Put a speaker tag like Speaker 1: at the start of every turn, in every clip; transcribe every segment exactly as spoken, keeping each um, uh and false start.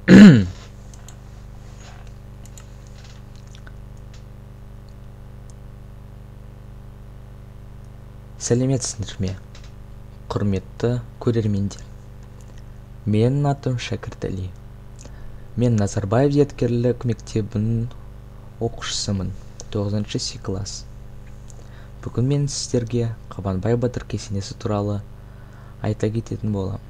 Speaker 1: Сәлеметсіздер ме, құрметті көрермендер. Менің атым Шәкірт Әли. Мен Назарбаев еткерлік мектебінің оқушысымын, тоғызыншы С класс. Бүгін мен сіздерге Қабанбай батыр кесенесі туралы айта кететін болам.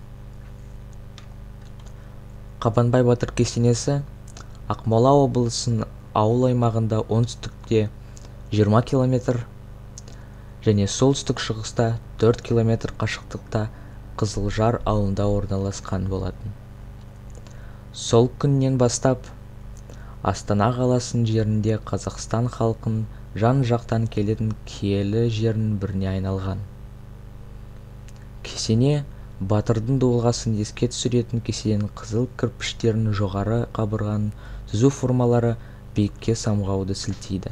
Speaker 1: Қабанбай батыр кесенесі Ақмола облысының ауыл аймағында оңтүстікте жиырма километр және солтүстік шығыста төрт километр қашықтықта Қызылжар ауылында орналасқан болатын. Сол күннен бастап Астана қаласының жерінде Қазақстан халқын жан-жақтан келетін киелі жерінің біріне айналған. Кесене батырдың тұлғасын еске түсіретін кесененің қызыл кірпіштерінің жоғары қабырғаның түзу формалары биікке самғауды сілтейді.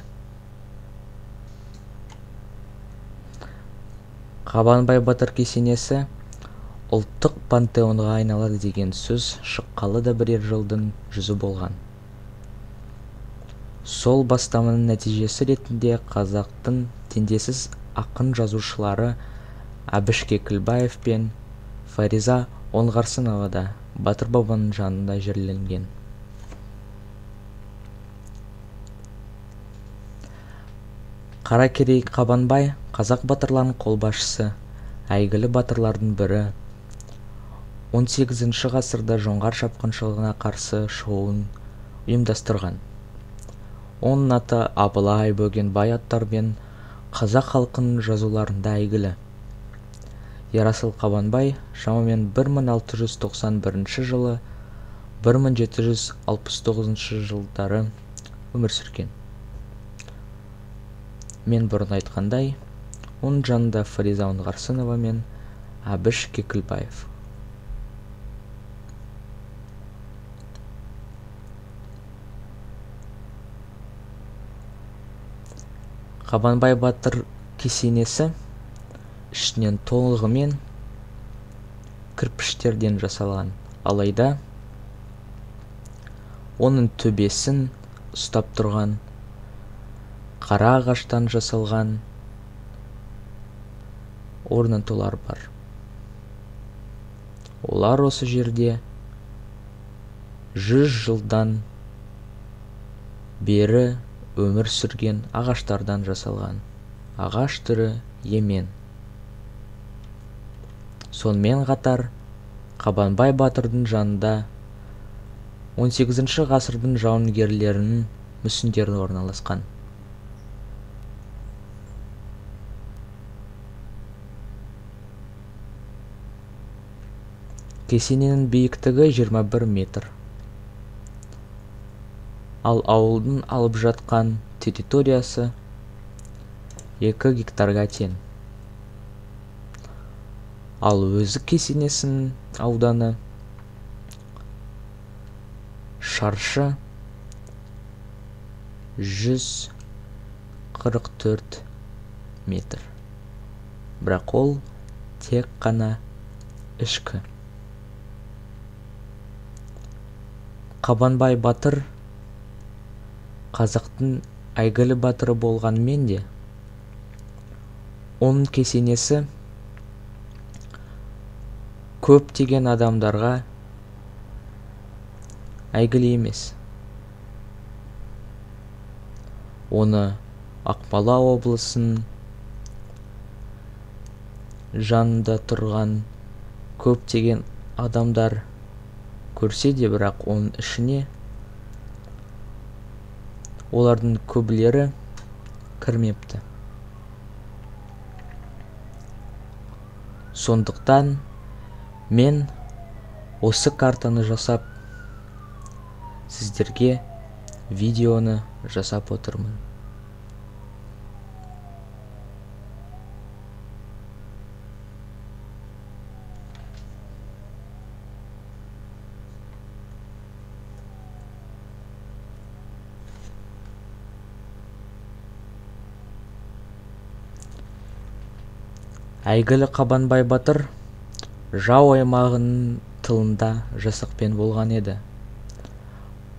Speaker 1: Қабанбай батыр кесенесі ұлттық пантеонға айналады деген сөз шыққалы да бірер жылдың жүзі болған. Сол бастаманың нәтижесі ретінде қазақтың теңдессіз ақын жазушылары Әбіш Кекілбаев пен Фариза Оңғарсынова да Батыр бабаның жанында жерленген. Қаракерей Қабанбай қазақ батырларының қолбасшысы, әйгілі батырлардың бірі. он сегізінші ғасырда жоңғар шапқыншылығына қарсы шығуын ұйымдастырған. Оның аты Абылай, Бөгенбай аттармен қазақ халқының жазуларында әйгілі. Ерасыл Қабанбай шамамен бір мың алты жүз тоқсан бірінші жылы бір мың жеті жүз алпыс тоғызыншы жылдары өмір сүрген. Мен бұрын айтқандай, оның жанында Фариза Оңғарсынова мен Әбіш Кекілбаев. Қабанбай батыр кесенесі ішінен толығымен кірпіштерден жасалған, алайда оның төбесін ұстап тұрған қара ағаштан жасалған орнатулар бар. Олар осы жерде жүз жылдан бері өмір сүрген ағаштардан жасалған. Ағаш түрі емен. Сонымен қатар Қабанбай батырдың жанында он сегізінші ғасырдың жауынгерлерінің мүсіндері орналасқан. Кесененің биіктігі жиырма бір метр. Ал ауылдың алып жатқан территориясы екі гектарға тең. Ал өзі кесенесінің ауданы шаршы жүз қырық төрт метр. Бірақ ол тек қана ішкі. Қабанбай батыр қазақтың әйгілі батыры болғанмен де, оның кесенесі көптеген адамдарға әйгілі емес. Оны Ақмола облысының жанында тұрған көптеген адамдар көрсе де, бірақ оның ішіне олардың көбілері кірмепті. Сондықтан мен осы картаны жасап, сіздерге видеоны жасап отырмын. Әйгілі Қабанбай батыр жау аймағының тылында жасақпен болған еді.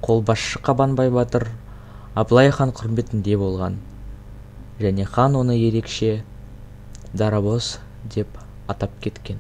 Speaker 1: қолбасшы Қабанбай батыр Абылай хан құрметінде болған, және хан оны ерекше дарабоз деп атап кеткен.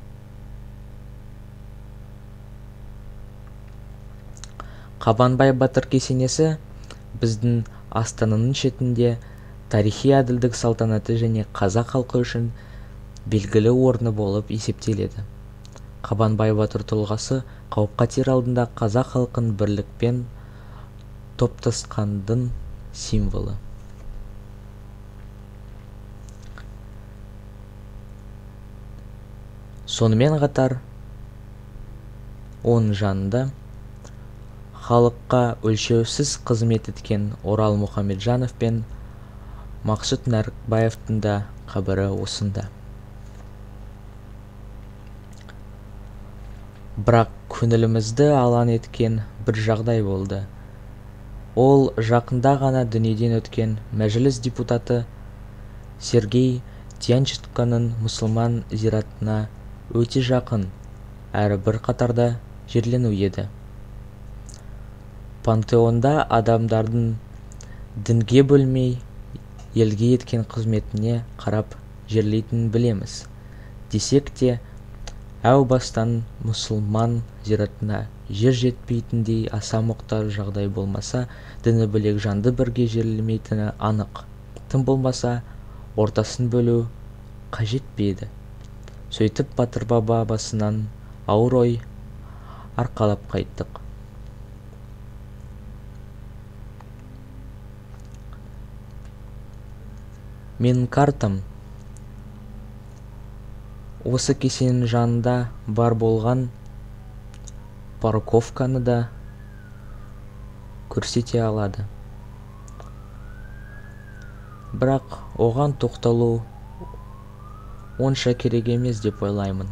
Speaker 1: Қабанбай батыр кесенесі біздің астананың шетінде тарихи әділдік салтанаты және қазақ халқы үшін белгілі орны болып есептеледі. Қабанбай батыр тұлғасы қауіп-қатер алдында қазақ халқын бірлікпен топтасқандың символы. Сонымен қатар, оның жанында халыққа өлшеусіз қызмет еткен Орал Мұхамеджанов пен Мақсұт Нәрікбаевтың да қабірі осында. Бірақ көңілімізді алаң еткен бір жағдай болды. Ол жақында ғана дүниеден өткен мәжіліс депутаты Сергей Дьянченконың мұсылман зиратына өте жақын әрі бір қатарда жерлену еді. Пантеонда адамдардың дінге бөлмей елге еткен қызметіне қарап жерлейтінін білеміз. Десек те, әу бастан мұсылман зиратына жер жетпейтіндей аса мұқтаж жағдай болмаса, діні бөлек жанды бірге жерлемейтіні анық. Тым болмаса, ортасын бөлу қажет пе еді? Сөйтіп Батыр баба басынан ауыр ой арқалап қайттық. Менің картам осы кесенің жанында бар болған парковканы да көрсете алады. Бірақ оған тоқталу онша керек емес деп ойлаймын.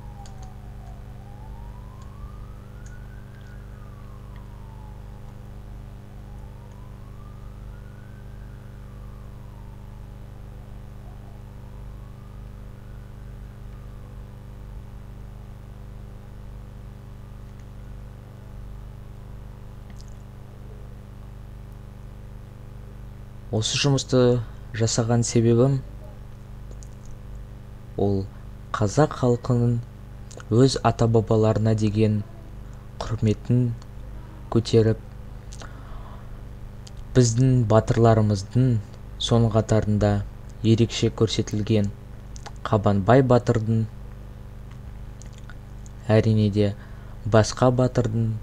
Speaker 1: Осы жұмысты жасаған себебім ол қазақ халқының өз ата-бабаларына деген құрметін көтеріп, біздің батырларымыздың соның қатарында ерекше көрсетілген Қабанбай батырдың, әрине де басқа батырдың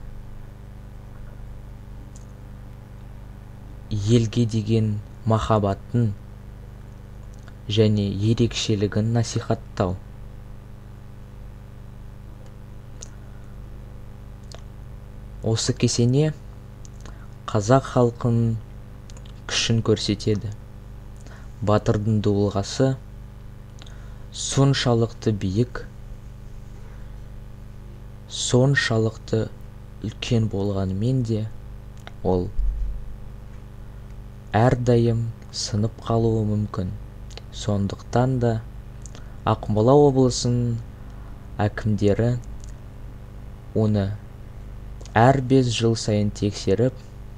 Speaker 1: елге деген махаббатын және ерекшелігін насихаттау. Осы кесене қазақ халқының күшін көрсетеді. Батырдың дулығасы соншалықты биік, соншалықты үлкен болғанымен де, ол әрдайым сынып қалуы мүмкін. Сондықтан да Ақмола облысының әкімдері оны әр бес жыл сайын тексеріп,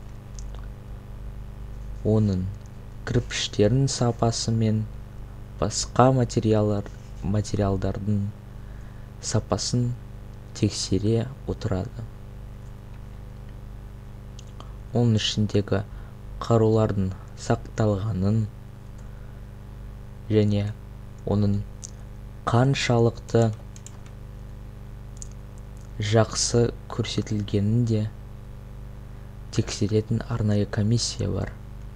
Speaker 1: оның кірпіштерінің сапасы мен басқа материалдар, материалдардың сапасын тексере отырады. Оның ішіндегі қарулардың сақталғанын және оның қаншалықты жақсы көрсетілгенін де тексеретін арнайы комиссия бар.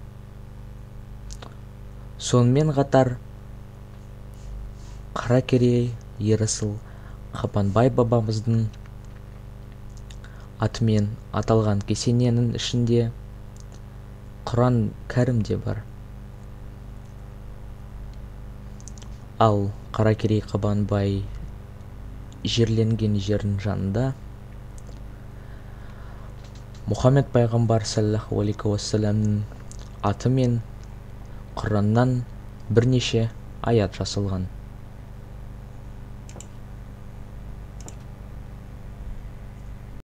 Speaker 1: Сонымен қатар Қаракерей Ерасыл Қабанбай бабамыздың атымен аталған кесененің ішінде Құран Кәрім де бар. Ал Қаракерей Қабанбай жерленген жердің жанында Мұхаммед пайғамбар саллаллаху алейхи уассаламның аты мен Құраннан бірнеше аят жазылған.